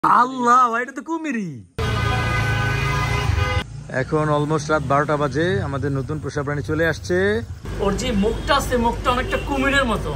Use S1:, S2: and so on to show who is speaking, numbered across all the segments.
S1: আল্লাহ, এটা তো কুমিরি। এখন অলমোস্ট রাত 12টা বাজে। আমাদের নতুন পোষা প্রাণী চলে আসছে। ওর যে মুখটা আছে, মুখটা অনেকটা কুমিরের মতো।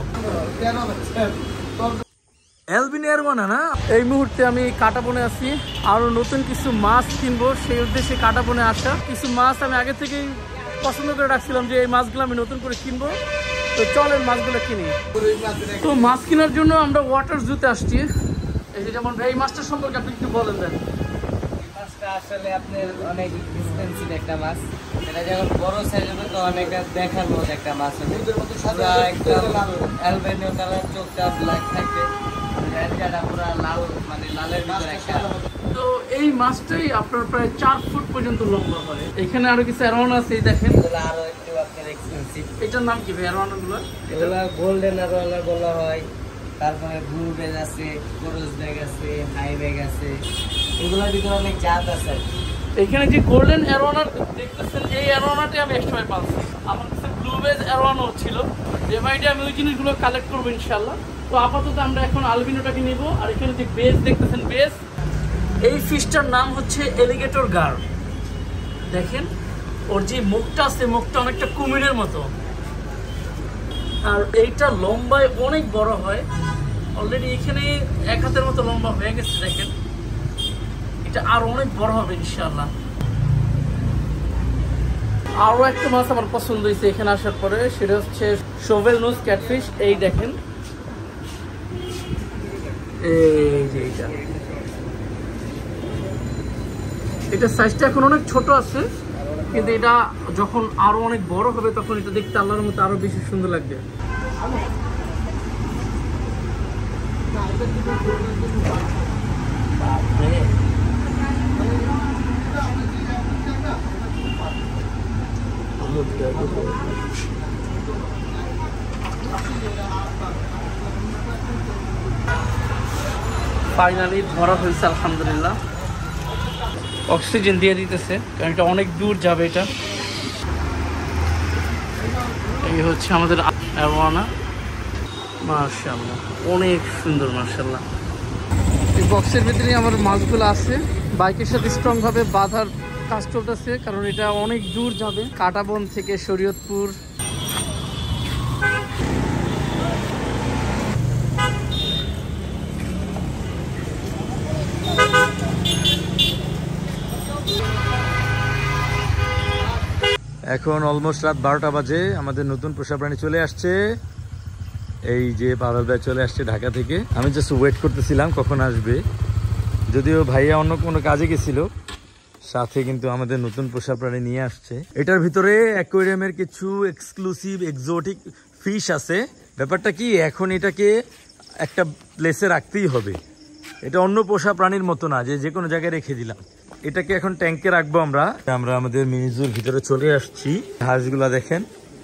S1: অ্যালবিনো অ্যারোওয়ানা না? এই মুহূর্তে আমি কাটাবনে আছি, আরো নতুন কিছু মাছ কিনবো, সেই উদ্দেশ্যে কাটাবনে আসা। কিছু মাছ আমি আগে থেকেই পছন্দ করে রাখছিলাম যে এই মাছগুলো আমি নতুন করে কিনবো। তো চলেন মাছগুলো কিনি। তো মাছ কেনার জন্য আমরা ওয়াটার জুতে আসছি। এই যে যেমন এই মাছটা সম্পর্কে আপনি একটু বলেন দেন।
S2: মাছটা আসলে আপনার অনেক এক্সপেন্সিভ একটা মাছ। এটা যখন বড় সাইজ হবে তো অনেক দেখার মতো একটা মাছ হবে। অ্যালবিনো কালার, চোখটা ব্ল্যাক থাকবে, রেডটা পুরো লাল, মানে লালের ভিতরে একটা।
S1: তো এই মাছটাই আপনার প্রায় 4 ফুট পর্যন্ত লম্বা হয়। এখানে আরো কিছু অ্যারোওয়ানা আছে, দেখেন।
S2: এগুলো আরো একটু আপনার এক্সপেন্সিভ।
S1: এটার নাম কি ভাই অ্যারোওয়ানা গুলো?
S2: এগুলো গোল্ডেন অ্যারোওয়ানা বলা হয়। তারপরে ব্লু ব্যাগ আছে, কোরস ব্যাগ আছে, হাই ব্যাগ আছে। এগুলোর ভিতরে অনেক জাত আছে।
S1: এখানে যে গোল্ডেন অ্যারোওয়ানা দেখতেছেন, এই অ্যারোওয়ানাটি আমি একসময় পাচ্ছি। আমার কাছে ব্লু বেজ অ্যারোওয়ানাও ছিল। যে ভাইটি আমি ওই জিনিসগুলো কালেক্ট করবো ইনশাল্লাহ। তো আপাতত আমরা এখন আলবিনোটাকে নিব। আর এখানে যে বেজ দেখতেছেন, বেজ, এই ফিশটার নাম হচ্ছে অ্যালিগেটর গার। দেখেন ওর যে মুখটা আছে, মুখটা অনেকটা কুমিরের মতো। আর এইটা লম্বায় অনেক বড় হয়। অলরেডি এখানে 1 হাতের মতো লম্বা হয়ে গেছে। দেখেন এটা আর অনেক বড় হবে ইনশাআল্লাহ। আরো একটা মাছ আমার পছন্দ হয়েছে এখানে আসার পরে, সেটা হচ্ছে শোভেলনোজ ক্যাটফিশ। এই দেখেন, এই যে এটা সাইজটা এখন অনেক ছোট আছে, কিন্তু এটা যখন আরো অনেক বড় হবে তখন এটা দেখতে আল্লাহর মতো আরো বেশি সুন্দর লাগবে। ফাইনালি ধরা হয়েছে আলহামদুলিল্লাহ। অক্সিজেন দিয়ে দিতেছে কারণ এটা অনেক দূর যাবে। এটা এই হচ্ছে আমাদের অ্যারোওয়ানা। মাশাআল্লাহ, অনেক সুন্দর মাশাআল্লাহ। এই বক্সের ভিতরে আমার মাছগুলো আছে। বাইকের সাথে স্ট্রং ভাবে বাঁধার কাজ চলতেছে, কারণ এটা অনেক দূর যাবে, কাটাবন থেকে শরীয়তপুর। এখন অলমোস্ট রাত 12টা বাজে। আমাদের নতুন পোষা প্রাণী চলে আসছে। এই যে পাভেল ভাই চলে আসছে ঢাকা থেকে। আমি জাস্ট ওয়েট করতেছিলাম কখন আসবে, যদিও ভাইয়া অন্য কোনো কাজে গেছিল। সাথে কিন্তু আমাদের নতুন পোষা প্রাণী নিয়ে আসছে। এটার ভিতরে অ্যাকোয়ারিয়ামের কিছু এক্সক্লুসিভ এক্সোটিক ফিশ আছে। ব্যাপারটা কি, এখন এটাকে একটা প্লেসে রাখতেই হবে। এটা অন্য পোষা প্রাণীর মতো না যে কোনো জায়গায় রেখে দিলাম। এটাকে এখন ট্যাঙ্কে রাখবো আমরা। আমাদের মিনিজুর ভিতরে চলে আসছি। হাঁসগুলা দেখেন,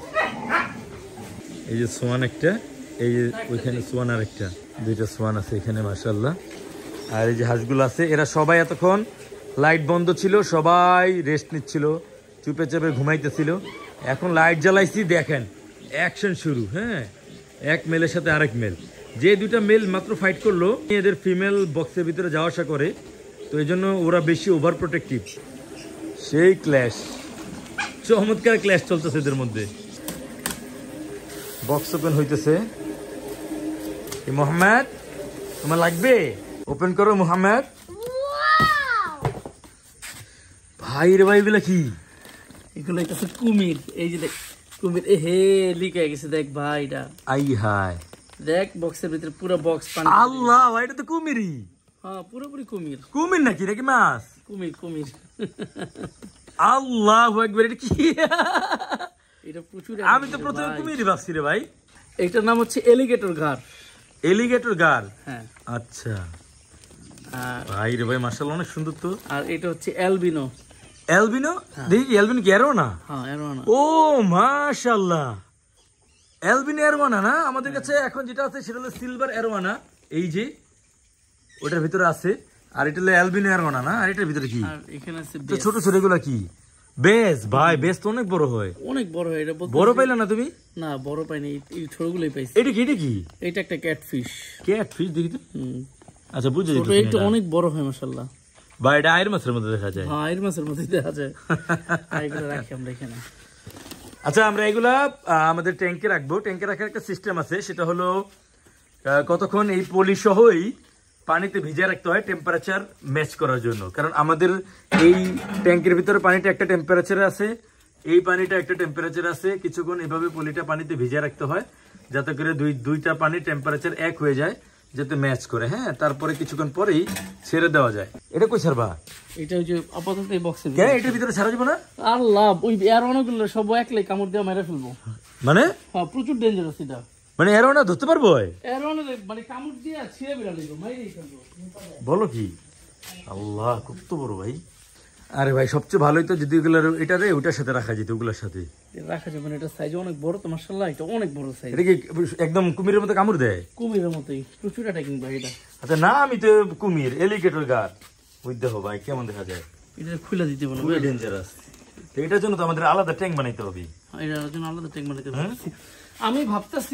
S1: এই যে সোয়ান একটা, এই যে ওইখানে সোয়ান আর একটা, 2টা সোয়ান আছে এখানে মাশাআল্লাহ। আর এই যে হাঁসগুলো আছে, এরা সবাই এতক্ষণ লাইট বন্ধ ছিল, সবাই রেস্ট নিচ্ছিল, চুপে চেপে ঘুমাইতেছিল। এখন লাইট জ্বালাইছি, দেখেন অ্যাকশন শুরু। হ্যাঁ, এক মেলের সাথে আরেক মেল, যে 2টা মেল মাত্র ফাইট করলো। এদের ফিমেল বক্সের ভিতরে যাওয়া আসা করে, তো এই জন্য ওরা বেশি ওভার প্রোটেক্টিভ। সেই ক্ল্যাশ, চমৎকার ক্ল্যাশ চলতেছে এদের মধ্যে। বক্স ওপেন হইতেছে। মোহাম্মদ, তোমার লাগবে? ওপেন করো মোহাম্মদ। ভাই রে ভাই, এগুলা কি? এগুলো একটা কুমির। এই যে দেখ কুমির, হে লিখে গেছে, দেখ ভাই এটা। আই হাই, দেখ বক্সের ভিতরে পুরো বক্স পানি। আল্লাহ ভাই, এটা তো কুমিরই। হ্যাঁ, পুরোপুরি কুমির। কুমির নাকি, নাকি মাছ? কুমির, কুমির। আল্লাহু আকবার, এটা কি? এটা প্রচুর। আমি তো প্রথমে কুমিরই ভাবছি রে ভাই। এটার নাম হচ্ছে অ্যালিগেটর গার। অ্যালিগেটর গার, হ্যাঁ। আচ্ছা ভাই রে ভাই, মাশাআল্লাহ অনেক সুন্দর তো। আর এটা হচ্ছে অ্যালবিনো। অ্যালবিনো? দেখি অ্যালবিনো কি অ্যারোওয়ানা? হ্যাঁ, অ্যারোওয়ানা। ও মাশাআল্লাহ, অ্যালবিনো অ্যারোওয়ানা না? আমাদের কাছে এখন যেটা আছে সেটা হলো সিলভার অ্যারোওয়ানা। এই যে ওটার ভিতরে আছে। আর এটা হলো অ্যালবিনো অ্যারোওয়ানা না? আর এটার ভিতরে কি? আর এখানে আছে তো ছোট ছোট, এগুলা কি? বেস ভাই, বেস তো অনেক বড় হয়। অনেক বড় হয়। এটা বড় পাইলা না তুমি? না, বড় পাইনি, এই ছোটগুলোই পাইছি। এটা কি? এটা কি? এটা একটা ক্যাটফিশ। ক্যাটফিশ দেখি তো। আচ্ছা বুঝে
S2: ছোট একটু অনেক বড় হয় মাশাআল্লাহ
S1: ভাই। এটা আইর মাছের মধ্যে দেখা যায়।
S2: হ্যাঁ, আইর মাছের মধ্যে দেখা যায়। এগুলো রাখি আমরা এখানে।
S1: আচ্ছা, আমরা এগুলা আমাদের ট্যাঙ্কে রাখবো। ট্যাঙ্কে রাখার একটা সিস্টেম আছে, সেটা হলো কতক্ষণ এই পলি সহই পানিতে ভিজিয়ে রাখতে হয় টেম্পারেচার ম্যাচ করার জন্য। কারণ আমাদের এই ট্যাঙ্কের ভিতরে পানিটা একটা টেম্পারেচারে আছে, এই পানিটা একটা টেম্পারেচার আছে। কিছুক্ষণ এভাবে পলিটা পানিতে ভিজিয়ে রাখতে হয় যাতে করে দুইটা পানির টেম্পারেচার এক হয়ে যায়, যাতে ম্যাচ করে। হ্যাঁ, তারপরে কিছুক্ষণ পরেই ছেড়ে দেওয়া যায়। এটা কই ছাড়বা?
S2: এটা ওই যে আপাতত এই বক্সে।
S1: হ্যাঁ, এটার ভিতরে ছাড়া যাবে না।
S2: আল্লাহ, ওই অ্যারোনাগুলো সব একলাই কামড় দিয়ে মেরে ফেলবো।
S1: মানে?
S2: হ্যাঁ, প্রচুর ডেঞ্জারাস এটা।
S1: মানে অ্যারোনা ধরতে পারবো?
S2: অ্যারোনা মানে কামড় দিয়ে ছিঁড়ে বেরা লাগবে, মাইরেই ফেলবো।
S1: বলো কি? আল্লাহ, খুব তো বড় ভাই। আরে ভাই, সবচেয়ে ভালোই তো যদি ওগুলো এটা রে ওটার সাথে রাখা যেত, ওগুলোর সাথে
S2: রাখা যাবে না। এটা সাইজ অনেক বড় তো মাশাআল্লাহ, এটা অনেক বড় সাইজ।
S1: এটা কি একদম কুমিরের মতো কামড় দেয়?
S2: কুমিরের মতোই, প্রচুর অ্যাটাকিং ভাই এটা।
S1: আচ্ছা, না আমি তো কুমির, এলিগেটর গার। ওই দেখো ভাই কেমন দেখা যায়।
S2: এটা খুলে দিতে বলো,
S1: খুবই ডেঞ্জারাস। তো এটার জন্য তো আমাদের আলাদা ট্যাঙ্ক বানাইতে হবে।
S2: এটার জন্য আলাদা ট্যাঙ্ক বানাইতে হবে। আমি ভাবতেছি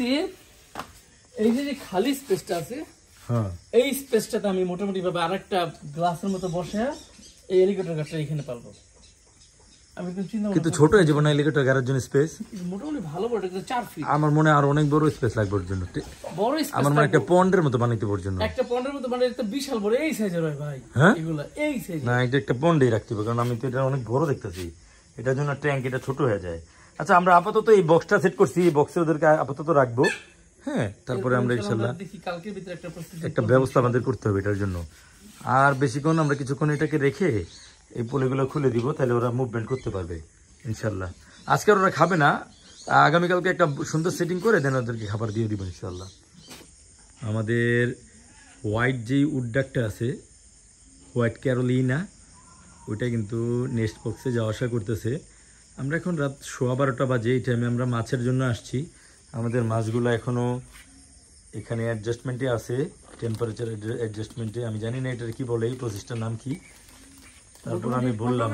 S2: এই যে খালি স্পেসটা আছে,
S1: হ্যাঁ,
S2: এই স্পেসটাতে আমি মোটামুটি ভাবে আরেকটা গ্লাসের মতো বসে এই এলিগেটর গারটা এখানে পালবো। আমি
S1: কিন্তু ছোট হয়ে যাবে না এলিগেটর গারের জন্য স্পেস?
S2: মোটামুটি ভালো বড়, 4 ফিট।
S1: আমার মনে আর অনেক বড় স্পেস লাগবে ওর জন্য।
S2: বড় স্পেস
S1: আমার মনে একটা পন্ডের মতো বানাইতে ওর জন্য।
S2: একটা পন্ডের মতো বানাইতে একটা বিশাল বড় এই সাইজের হয় ভাই।
S1: হ্যাঁ,
S2: এগুলা এই সাইজ
S1: না, এটা একটা পন্ডেই রাখতে হবে, কারণ আমি তো এটা অনেক বড় দেখতেছি। এটার জন্য ট্যাঙ্ক এটা ছোট হয়ে যায়। আচ্ছা, আমরা আপাতত এই বক্সটা সেট করছি, এই বক্সে ওদেরকে আপাতত রাখবো। হ্যাঁ, তারপরে আমরা ইনশাআল্লাহ
S2: কালকের ভিতরে
S1: একটা ব্যবস্থা আমাদের করতে হবে এটার জন্য। আর বেশিক্ষণ আমরা কিছুক্ষণ এটাকে রেখে এই পলিগুলো খুলে দিব, তাহলে ওরা মুভমেন্ট করতে পারবে ইনশাআল্লাহ। আজকে ওরা খাবে না, আগামীকালকে একটা সুন্দর সেটিং করে দেন ওদেরকে খাবার দিয়ে দিব ইনশাআল্লাহ। আমাদের হোয়াইট যেই উডডাকটা আছে, হোয়াইট ক্যারোলিনা, ওইটা কিন্তু নেক্সট বক্সে যাওয়া আসা করতেছে। আমরা এখন রাত 12:15 বাজে, এই টাইমে আমরা মাছের জন্য আসছি। আমাদের মাছগুলো এখনও এখানে অ্যাডজাস্টমেন্টে আছে, টেম্পারেচার অ্যাডজাস্টমেন্টে। আমি জানি না এটার কি বলে, এই প্রসেসটার নাম কি। তারপর আমি বললাম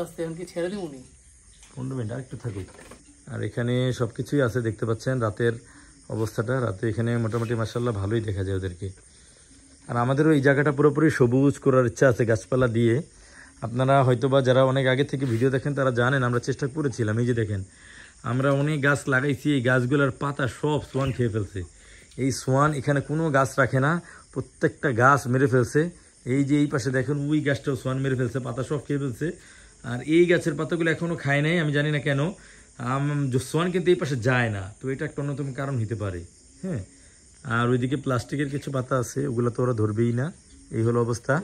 S1: 15 মিনিট আর একটু থাকুক। আর এখানে সব কিছুই আছে, দেখতে পাচ্ছেন রাতের অবস্থাটা। রাতে এখানে মোটামুটি মাশাআল্লাহ ভালোই দেখা যায় ওদেরকে। আর আমাদেরও এই জায়গাটা পুরোপুরি সবুজ করার ইচ্ছা আছে গাছপালা দিয়ে। আপনারা হয়তোবা যারা অনেক আগে থেকে ভিডিও দেখেন তারা জানেন আমরা চেষ্টা করেছিলাম। এই যে দেখেন, আমরা অনেক গাছ লাগাইছি, এই গাছগুলোর পাতা সব সোয়ান খেয়ে ফেলছে। এই সোয়ান এখানে কোনো গাছ রাখে না, প্রত্যেকটা গাছ মেরে ফেলছে। এই যে এই পাশে দেখেন, ওই গাছটাও সোয়ান মেরে ফেলছে, পাতা সব খেয়ে ফেলছে। আর এই গাছের পাতাগুলো এখনও খায় নাই, আমি জানি না কেন। সোয়ান কিন্তু এই পাশে যায় না, তো এটা একটা অন্যতম কারণ হতে পারে। হ্যাঁ, আর ওইদিকে প্লাস্টিকের কিছু পাতা আছে, ওগুলো তো ওরা ধরবেই না। এই হলো অবস্থা।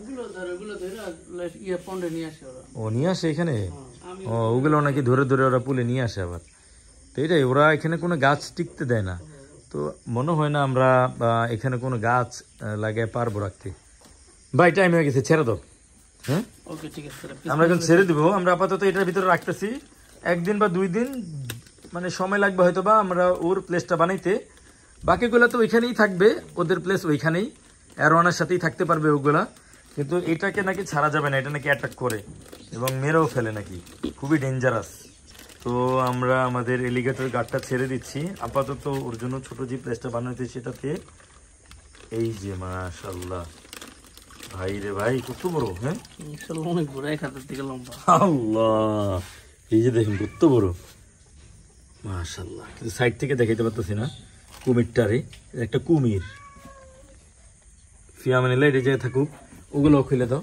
S1: ও নিয়ে আসে এখানে? ও, ওগুলো নাকি ধরে ধরে ওরা পুলে নিয়ে আসে আবার। তো এটাই, ওরা এখানে কোনো গাছ টিকতে দেয় না। তো মনে হয় না আমরা এখানে কোনো গাছ লাগায় পারবো রাখতে। ভাই টাইম হয়ে গেছে, ছেড়ে দাও। হ্যাঁ, আমরা এখন ছেড়ে দিব। আমরা আপাতত এটার ভিতরে রাখতেছি 1 দিন বা 2 দিন, মানে সময় লাগবে হয়তো বা আমরা ওর প্লেসটা বানাইতে। বাকিগুলো তো ওইখানেই থাকবে, ওদের প্লেস ওইখানেই, অ্যারোয়ানার সাথেই থাকতে পারবে ওগুলা। কিন্তু এটাকে নাকি ছাড়া যাবে না, এটা নাকি অ্যাটাক করে এবং মেরেও ফেলে নাকি, খুবই ডেঞ্জারাস। তো আমরা আমাদের এলিগেটর গার্ডটা ছেড়ে দিচ্ছি আপাতত। ওর জন্য ছোট যে প্লেসটা বানাইতে সেটাতে। এই যে মাশাআল্লাহ ভাই রে ভাই, কত বড়! হ্যাঁ,
S2: অনেক বড়, 1 হাতের থেকে লম্বা।
S1: আল্লাহ, এই যে দেখেন কত বড় মাশাআল্লাহ। কিন্তু সাইড থেকে দেখাইতে পারতেছি না কুমিরটারে, একটা কুমির। ফিয়ামানিল্লাহ, এটা জায়গায় থাকুক, ওগুলো খুলে দাও।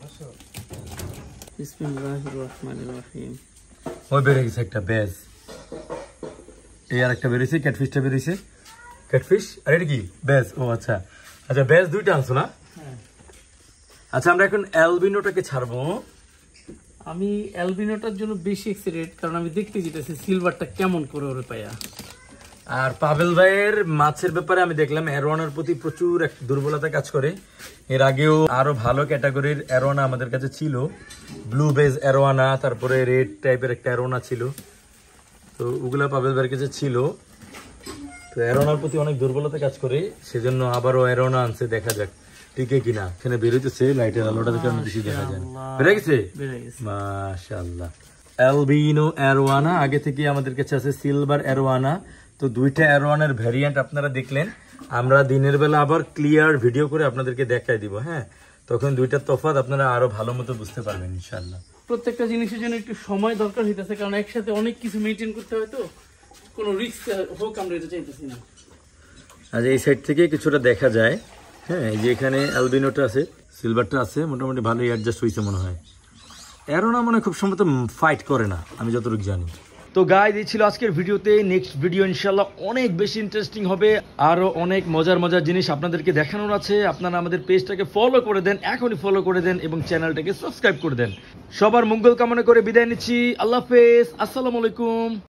S2: বিসমিল্লাহির রহমানির রহিম।
S1: ওই বেড়ে গেছে একটা ব্যাজ, এই আর একটা বেরিয়েছে, ক্যাটফিশটা বেরিয়েছে। ক্যাটফিশ আর এটা কি ব্যাজ? ও আচ্ছা আচ্ছা, ব্যাজ 2টা আনছো না? আচ্ছা, আমরা এখন অ্যালবিনোটাকে ছাড়বো।
S2: আমি অ্যালবিনোটার জন্য বেশি এক্সাইটেড, কারণ আমি দেখতে যেতেছি সিলভারটা কেমন করে ওরে পায়া।
S1: আর পাভেল ভাইয়ের মাছের ব্যাপারে আমি দেখলাম অ্যারোয়ানার প্রতি প্রচুর এক দুর্বলতা কাজ করে। এর আগেও আরো ভালো ক্যাটাগরির অ্যারোয়ানা আমাদের কাছে ছিল, ব্লু বেজ অ্যারোয়ানা, তারপরে রেড টাইপের একটা অ্যারোয়ানা ছিল। তো ওগুলা পাভেল ভাইয়ের কাছে ছিল। তো অ্যারোনার প্রতি অনেক দুর্বলতা কাজ করে, সেজন্য আবারও অ্যারোনা আনছে, দেখা যাক টিকে কিনা। এখানে বেরোতেছে, লাইটের আলোটা দেখে বেশি দেখা যায়। বেড়ে গেছে মাশাআল্লাহ। অ্যালবিনো অ্যারোয়ানা, আগে থেকে আমাদের কাছে আছে সিলভার অ্যারোয়ানা। তো 2টা অ্যারোয়ানার ভ্যারিয়েন্ট আপনারা দেখলেন। আমরা দিনের বেলা আবার ক্লিয়ার ভিডিও করে আপনাদেরকে দেখাই দিব। হ্যাঁ, তখন দুইটা তফাৎ আপনারা আরো ভালো মতো বুঝতে পারবেন ইনশাআল্লাহ।
S3: প্রত্যেকটা জিনিসের জন্য একটু সময় দরকার হইতেছে, কারণ একসাথে অনেক কিছু মেনটেন করতে হয়, তো কোনো রিস্ক হোক আমরা এটা চাইতেছি না।
S1: আজ এই সাইড থেকে কিছুটা দেখা যায়। হ্যাঁ, এই যে এখানে অ্যালবিনোটা আছে, সিলভারটা আছে, মোটামুটি ভালোই অ্যাডজাস্ট হয়েছে মনে হয়। অ্যারোনা মনে খুব সম্ভবত ফাইট করে না, আমি যতটুকু জানি। তো গাইস, এই ছিল আজকের ভিডিওতে। নেক্সট ভিডিও ইনশাআল্লাহ অনেক বেশি ইন্টারেস্টিং হবে, আরো অনেক মজার মজার জিনিস আপনাদেরকে দেখানোর আছে। আপনারা আমাদের পেজটাকে ফলো করে দেন, এখনই ফলো করে দেন এবং চ্যানেলটাকে সাবস্ক্রাইব করে দেন। সবার মঙ্গল কামনা করে বিদায় নিচ্ছি। আল্লাহ হাফেজ, আসসালামু আলাইকুম।